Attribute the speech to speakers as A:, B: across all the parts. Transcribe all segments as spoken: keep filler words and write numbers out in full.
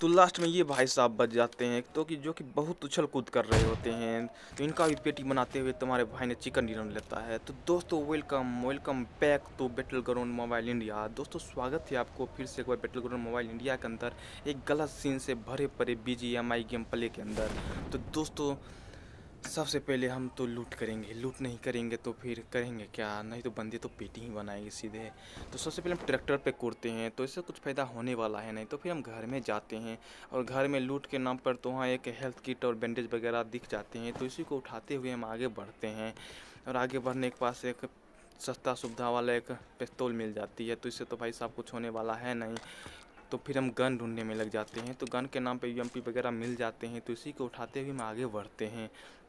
A: तो लास्ट में ये भाई साहब बच जाते हैं तो कि जो कि बहुत उछल कूद कर रहे होते हैं। तो इनका भी पेटी बनाते हुए तुम्हारे भाई ने चिकन डिनर लेता है। तो दोस्तों welcome welcome back to Battle Ground Mobile India. दोस्तों स्वागत है आपको फिर से एक बार बैटल ग्राउंड मोबाइल इंडिया के अंदर एक गलत सीन से भरे पड़े B G M I game play के अंदर। तो दोस्तों सबसे पहले हम तो लूट करेंगे, लूट नहीं करेंगे तो फिर करेंगे क्या, नहीं तो बंदे तो पेटी ही बनाएंगे सीधे। तो सबसे पहले हम ट्रैक्टर पे कूदते हैं तो इससे कुछ फ़ायदा होने वाला है नहीं। तो फिर हम घर में जाते हैं और घर में लूट के नाम पर तो वहाँ एक हेल्थ किट और बैंडेज वगैरह दिख जाते हैं। तो इसी को उठाते हुए हम आगे बढ़ते हैं और आगे बढ़ने के पास एक सस्ता सुविधा वाला एक पिस्तौल मिल जाती है। तो इससे तो भाई साहब कुछ होने वाला है नहीं। तो फिर हम गन ढूंढने में लग जाते हैं। तो गन के नाम पे यू एम पी वगैरह मिल जाते हैं। तो इसी को उठाते हुए हम आगे बढ़ते हैं।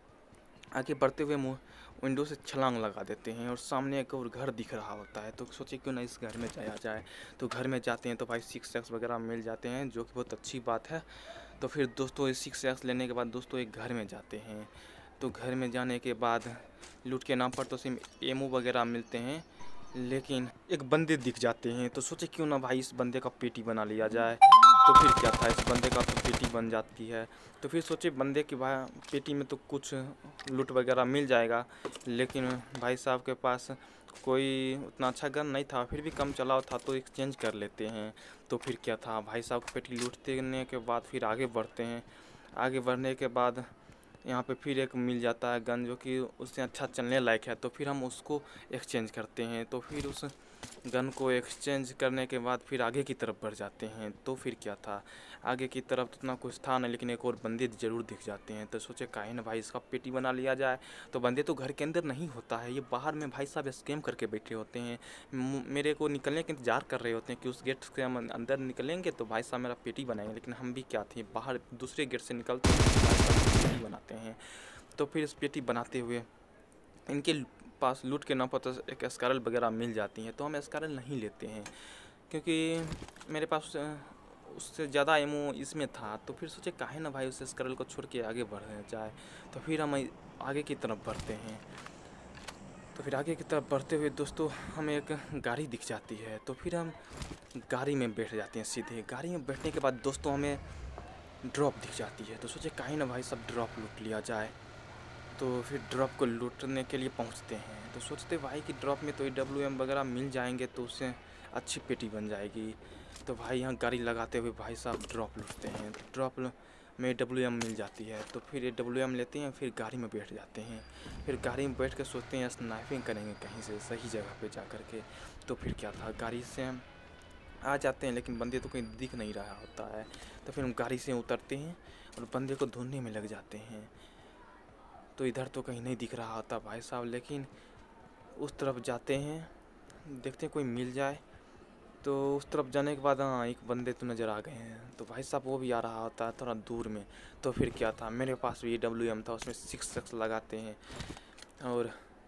A: आगे बढ़ते हुए मुँह विंडो से छलांग लगा देते हैं और सामने एक और घर दिख रहा होता है। तो सोचे क्यों ना इस घर में जाया जाए। तो घर में जाते हैं तो भाई सिक्स एक्स वगैरह मिल जाते हैं जो कि बहुत अच्छी बात है। तो फिर दोस्तों इस सिक्स एक्स लेने के बाद दोस्तों एक घर में जाते हैं। तो घर में जाने के बाद लूट के नाम पर तो सिर्फ एमओ वगैरह मिलते हैं, लेकिन एक बंदे दिख जाते हैं। तो सोचे क्यों ना भाई इस बंदे का पेटी बना लिया जाए। तो फिर क्या था, इस बंदे का तो पेटी बन जाती है। तो फिर सोचे बंदे की भाई पेटी में तो कुछ लूट वगैरह मिल जाएगा, लेकिन भाई साहब के पास कोई उतना अच्छा गन नहीं था, फिर भी कम चलाओ था तो एक्सचेंज कर लेते हैं। तो फिर क्या था, भाई साहब की पेटी लूटने के बाद फिर आगे बढ़ते हैं। आगे बढ़ने के बाद यहाँ पे फिर एक मिल जाता है गन जो कि उससे अच्छा चलने लायक है। तो फिर हम उसको एक्सचेंज करते हैं। तो फिर उस गन को एक्सचेंज करने के बाद फिर आगे की तरफ बढ़ जाते हैं। तो फिर क्या था, आगे की तरफ तो उतना कुछ था नहीं, लेकिन एक और बंदे ज़रूर दिख जाते हैं। तो सोचे काहे ना भाई इसका पेटी बना लिया जाए। तो बंदे तो घर के अंदर नहीं होता है, ये बाहर में भाई साहब स्कैम करके बैठे होते हैं। मेरे को निकलने का इंतज़ार कर रहे होते हैं कि उस गेट से हम अंदर निकलेंगे तो भाई साहब मेरा पेटी बनाएंगे। लेकिन हम भी क्या थे, बाहर दूसरे गेट से निकलते हैं तो भाई साहब पेटी बनाते हैं। तो फिर इस पेटी बनाते हुए इनके पास लूट के नाम पर तो एक एस्कारल वगैरह मिल जाती हैं। तो हम एस्कारल नहीं लेते हैं क्योंकि मेरे पास उससे ज़्यादा एमओ इसमें था। तो फिर सोचे काहे ना भाई उस एस्कारल को छोड़ के आगे बढ़ जाए। तो फिर हम आगे की तरफ बढ़ते हैं। तो फिर आगे की तरफ बढ़ते हुए दोस्तों हमें एक गाड़ी दिख जाती है। तो फिर हम गाड़ी में बैठ जाते हैं सीधे। गाड़ी में बैठने के बाद दोस्तों हमें ड्रॉप दिख जाती है। तो सोचे काहे ना भाई सब ड्रॉप लूट लिया जाए। तो फिर ड्रॉप को लूटने के लिए पहुंचते हैं। तो सोचते भाई कि ड्रॉप में तो डब्ल्यू एम वगैरह मिल जाएंगे तो उससे अच्छी पेटी बन जाएगी। तो भाई यहाँ गाड़ी लगाते हुए भाई साहब ड्रॉप लूटते हैं। तो ड्रॉप में डब्ल्यू एम मिल जाती है। तो फिर डब्ल्यू एम लेते हैं, फिर गाड़ी में बैठ जाते हैं। फिर गाड़ी में बैठ कर सोचते हैं स्नाइपिंग करेंगे कहीं से सही जगह पे जा कर के। तो फिर क्या था, गाड़ी से हम आ जाते हैं लेकिन बंदे तो कहीं दिख नहीं रहा होता है। तो फिर हम गाड़ी से उतरते हैं और बंदे को ढूंढने में लग जाते हैं। तो इधर तो कहीं नहीं दिख रहा होता भाई साहब, लेकिन उस तरफ जाते हैं, देखते हैं कोई मिल जाए। तो उस तरफ जाने के बाद हाँ एक बंदे तो नज़र आ गए हैं। तो भाई साहब वो भी आ रहा होता है थोड़ा दूर में। तो फिर क्या था, मेरे पास भी डब्ल्यू एम था, उसमें सिक्स सक्स लगाते हैं और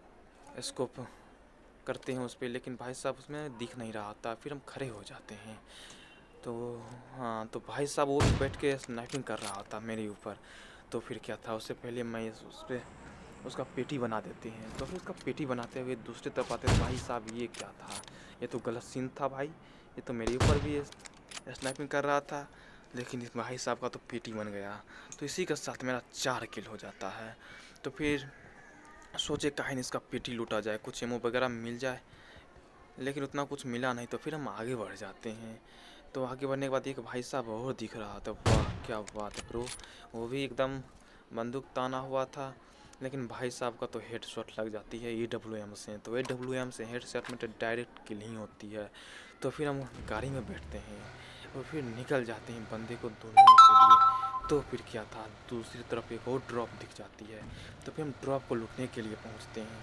A: स्कोप करते हैं उस पर, लेकिन भाई साहब उसमें दिख नहीं रहा होता। फिर हम खड़े हो जाते हैं। तो हाँ तो भाई साहब वो भी बैठ के स्नाइपिंग कर रहा होता मेरे ऊपर। तो फिर क्या था, उससे पहले मैं उस पर उसका पेटी बना देते हैं। तो फिर उसका पेटी बनाते हुए दूसरी तरफ आते हैं। भाई साहब ये क्या था, ये तो गलत सीन था भाई, ये तो मेरे ऊपर भी स्नाइपिंग कर रहा था, लेकिन इस भाई साहब का तो पेटी बन गया। तो इसी के साथ मेरा चार किल हो जाता है। तो फिर सोचे काहे नहीं इसका पेटी लूटा जाए, कुछ एमओ वगैरह मिल जाए, लेकिन उतना कुछ मिला नहीं। तो फिर हम आगे बढ़ जाते हैं। तो आगे बढ़ने के बाद एक भाई साहब और दिख रहा था। वाह क्या बात है ब्रो, वो भी एकदम बंदूक ताना हुआ था, लेकिन भाई साहब का तो हेड शॉट लग जाती है ए डब्ल्यू एम से। तो ए डब्ल्यू एम से हेड शॉट में तो डायरेक्ट किल ही होती है। तो फिर हम गाड़ी में बैठते हैं और फिर निकल जाते हैं बंदे को ढूंढने के लिए। तो फिर क्या था, दूसरी तरफ एक और ड्रॉप दिख जाती है। तो फिर हम ड्रॉप को लूटने के लिए पहुंचते हैं।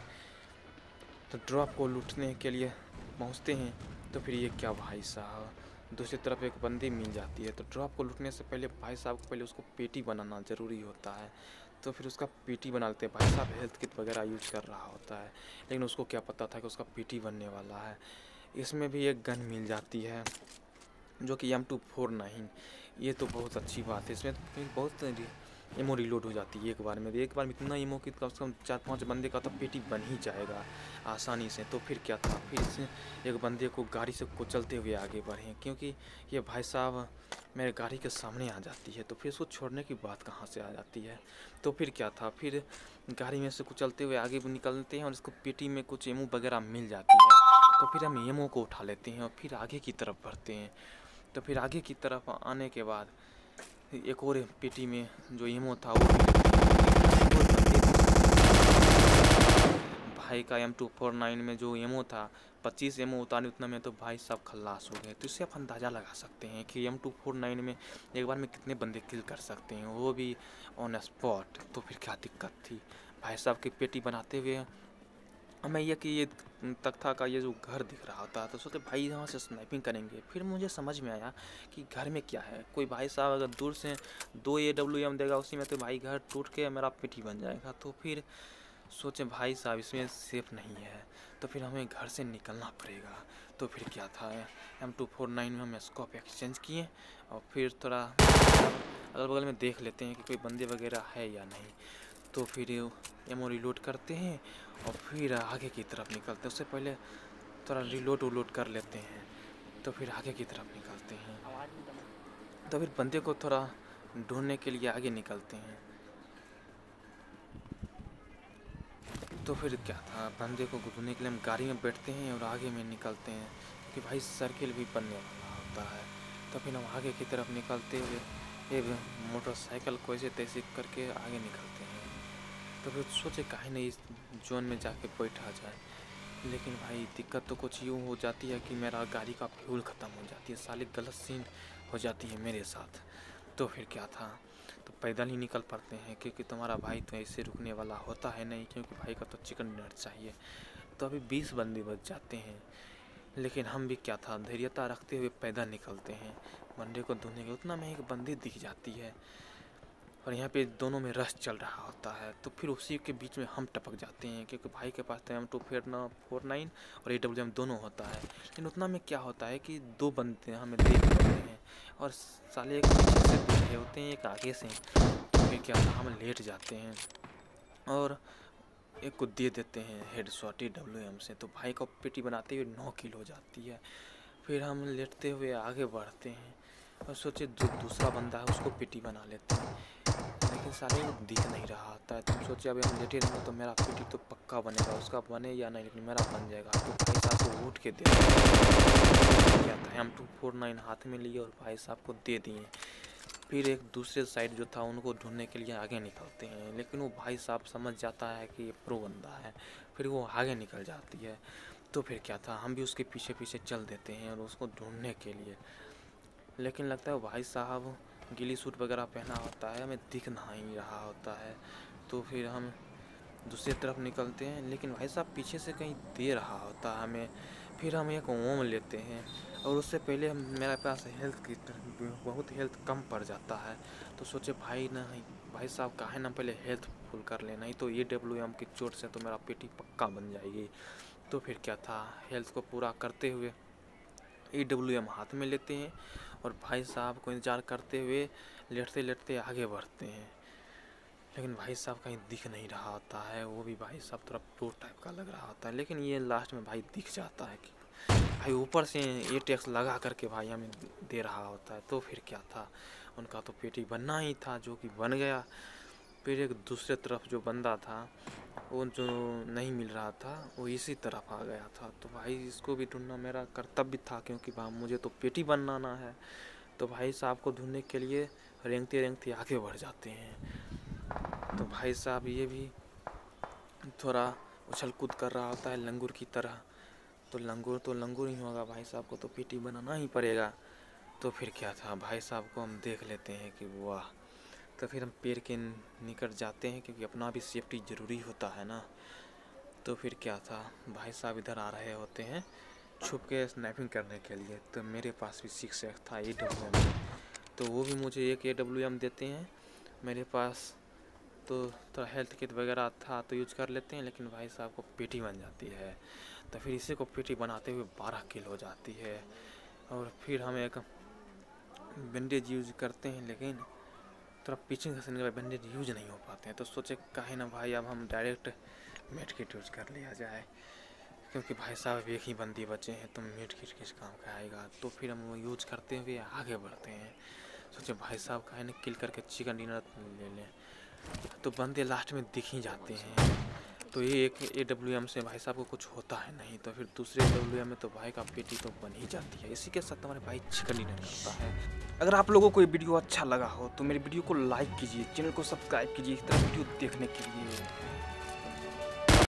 A: तो ड्रॉप को लूटने के लिए पहुंचते हैं तो फिर ये क्या भाई साहब, दूसरी तरफ एक बंदी मिल जाती है। तो ड्रॉप को लूटने से पहले भाई साहब को पहले उसको पेटी बनाना ज़रूरी होता है। तो फिर उसका पेटी बना लेते हैं। भाई साहब हेल्थ किट वगैरह यूज कर रहा होता है, लेकिन उसको क्या पता था कि उसका पेटी बनने वाला है। इसमें भी एक गन मिल जाती है जो कि एम टू फोर नाइन। ये तो बहुत अच्छी बात है, इसमें बहुत एमो रिलोड हो जाती है एक बार में। एक बार में इतना एमो कि कम से कम चार पांच बंदे का तो पेटी बन ही जाएगा आसानी से। तो फिर क्या था, फिर इससे एक बंदे को गाड़ी से कुचलते हुए आगे बढ़े, क्योंकि ये भाई साहब मेरे गाड़ी के सामने आ जाती है। तो फिर उसको छोड़ने की बात कहाँ से आ जाती है। तो फिर क्या था, फिर गाड़ी में से कुचलते हुए आगे निकलते हैं और इसको पेटी में कुछ एमो वगैरह मिल जाती है। तो फिर हम एमो को उठा लेते हैं और फिर आगे की तरफ बढ़ते हैं। तो फिर आगे की तरफ आने के बाद एक और पेटी में जो एमो था वो भी लेते हैं। भाई का एम टू फोर नाइन में जो एमो था, पच्चीस एमओ उतारे उतना में तो भाई साहब खल्लास हो गए। तो इससे आप अंदाज़ा लगा सकते हैं कि एम टू फोर नाइन में एक बार में कितने बंदे किल कर सकते हैं, वो भी ऑन स्पॉट। तो फिर क्या दिक्कत थी भाई साहब की पेटी बनाते हुए। मैं ये कि ये तख्ता का ये जो घर दिख रहा था तो सोचे भाई यहाँ से स्नाइपिंग करेंगे। फिर मुझे समझ में आया कि घर में क्या है, कोई भाई साहब अगर दूर से दो ए डब्ल्यू एम देगा उसी में तो भाई घर टूट के मेरा पेटी बन जाएगा। तो फिर सोचे भाई साहब इसमें सेफ नहीं है, तो फिर हमें घर से निकलना पड़ेगा। तो फिर क्या था, एम टू फोर नाइन में हम स्कोप एक्सचेंज किए और फिर थोड़ा अगल बगल में देख लेते हैं कि कोई बंदे वगैरह है या नहीं। तो फिर एमओ रिलोड करते हैं और फिर आगे की तरफ निकलते हैं। उससे पहले थोड़ा रिलोड उलोड कर लेते हैं, तो फिर आगे की तरफ निकलते हैं। तो फिर बंदे को थोड़ा ढूंढने के लिए आगे निकलते हैं। तो फिर क्या था, बंदे को ढूंढने के लिए हम गाड़ी में बैठते हैं और आगे में निकलते हैं, क्योंकि भाई सर्किल भी बनने वाला होता है। तो फिर हम आगे की तरफ निकलते हुए एक मोटरसाइकिल को ऐसे तैसे करके आगे निकलते हैं। तो फिर सोचे काहे नहीं इस जोन में जाके बैठा जाए, लेकिन भाई दिक्कत तो कुछ यूँ हो जाती है कि मेरा गाड़ी का फ्यूल ख़त्म हो जाती है, साली गलत सीन हो जाती है मेरे साथ। तो फिर क्या था, तो पैदल ही निकल पड़ते हैं, क्योंकि तुम्हारा भाई तो ऐसे रुकने वाला होता है नहीं, क्योंकि भाई का तो चिकन डिनर चाहिए। तो अभी बीस बंदे बच जाते हैं, लेकिन हम भी क्या था धैर्यता रखते हुए पैदल निकलते हैं। बंदे को ढूंढने के उतना में एक बंदी दिख जाती है और यहाँ पे दोनों में रश चल रहा होता है। तो फिर उसी के बीच में हम टपक जाते हैं, क्योंकि भाई के पास तो एम टू फोर नाइन और ए डब्ल्यू एम दोनों होता है। लेकिन उतना में क्या होता है कि दो बंदे हमें देख रहे हैं और साले एक पीछे से देख रहे होते हैं, एक आगे से। तो फिर क्या होता, हम लेट जाते हैं और एक को दे देते हैं head shot A W M से। तो भाई को पेटी बनाते हुए नौ किल हो जाती है। फिर हम लेटते हुए आगे बढ़ते हैं और सोचे जो दूसरा बंदा है उसको पेटी बना लेते हैं, लेकिन साले वो दिख नहीं रहा होता है। तो हम सोचे अभी हम लेटे रहेंगे तो मेरा पेटी तो पक्का बनेगा, उसका बने या नहीं लेकिन मेरा बन जाएगा। तो भाई साहब को उठ के दे क्या था, हम टू फोर नाइन हाथ में लिए और भाई साहब को दे दिए। फिर एक दूसरे साइड जो था उनको ढूंढने के लिए आगे निकलते हैं, लेकिन वो भाई साहब समझ जाता है कि ये प्रो बंदा है, फिर वो आगे निकल जाती है। तो फिर क्या था, हम भी उसके पीछे पीछे चल देते हैं और उसको ढूंढने के लिए, लेकिन लगता है भाई साहब गिली सूट वगैरह पहना होता है, हमें दिख नहीं रहा होता है। तो फिर हम दूसरी तरफ निकलते हैं, लेकिन भाई साहब पीछे से कहीं दे रहा होता है हमें। फिर हम एक ओम लेते हैं और उससे पहले हम मेरे पास हेल्थ की बहुत हेल्थ कम पड़ जाता है। तो सोचे भाई नहीं भाई साहब काहे ना पहले हेल्थ फुल कर ले, नहीं तो ए डब्ल्यू एम की चोट से तो मेरा पेटी पक्का बन जाएगी। तो फिर क्या था, हेल्थ को पूरा करते हुए ए डब्ल्यू एम हाथ में लेते हैं और भाई साहब को इंतज़ार करते हुए लेटते लेटते आगे बढ़ते हैं। लेकिन भाई साहब कहीं दिख नहीं रहा होता है, वो भी भाई साहब थोड़ा प्रो टाइप का लग रहा होता है। लेकिन ये लास्ट में भाई दिख जाता है कि भाई ऊपर से ए टैक्स लगा करके भाई हमें दे रहा होता है। तो फिर क्या था, उनका तो पेटी बनना ही था, जो कि बन गया। फिर एक दूसरे तरफ जो बंदा था वो जो नहीं मिल रहा था वो इसी तरफ आ गया था। तो भाई इसको भी ढूंढना मेरा कर्तव्य था, क्योंकि भाई मुझे तो पेटी बनाना है। तो भाई साहब को ढूंढने के लिए रेंगते रेंगते आगे बढ़ जाते हैं। तो भाई साहब ये भी थोड़ा उछल कूद कर रहा होता है लंगूर की तरह। तो लंगूर तो लंगूर ही होगा, भाई साहब को तो पेटी बनाना ही पड़ेगा। तो फिर क्या था, भाई साहब को हम देख लेते हैं कि वाह। तो फिर हम पेड़ के निकट जाते हैं, क्योंकि अपना भी सेफ्टी ज़रूरी होता है ना। तो फिर क्या था, भाई साहब इधर आ रहे होते हैं छुप के स्नैपिंग करने के लिए। तो मेरे पास भी सिक्स एक्स था ए डब्ल्यू एम, तो वो भी मुझे एक ए डब्ल्यू एम देते हैं। मेरे पास तो थोड़ा हेल्थ किट वगैरह था तो यूज कर लेते हैं, लेकिन भाई साहब को पेटी बन जाती है। तो फिर इसी को पेटी बनाते हुए बारह किल हो जाती है। और फिर हम एक बैंडेज यूज करते हैं, लेकिन थोड़ा पीछे घसने के बाद बैंडेज यूज नहीं हो पाते हैं, तो सोचे काहे ना भाई अब हम डायरेक्ट मेड किट यूज कर लिया जाए, क्योंकि भाई साहब एक ही बंदी बचे हैं तो मेड किट किस काम का आएगा। तो फिर हम वो यूज करते हुए आगे बढ़ते हैं। सोचे भाई साहब काहे ना किल करके चिकन डिनर ले लें, तो बंदे लास्ट में दिख ही जाते हैं। तो ये एक ए डब्ल्यू एम से भाई साहब को कुछ होता है नहीं, तो फिर दूसरे डब्ल्यू एम में तो भाई का पेटी तो बन ही जाती है। इसी के साथ हमारे भाई चिकन डिनर करता है। अगर आप लोगों को ये वीडियो अच्छा लगा हो तो मेरी वीडियो को लाइक कीजिए, चैनल को सब्सक्राइब कीजिए इस तरह वीडियो देखने के लिए।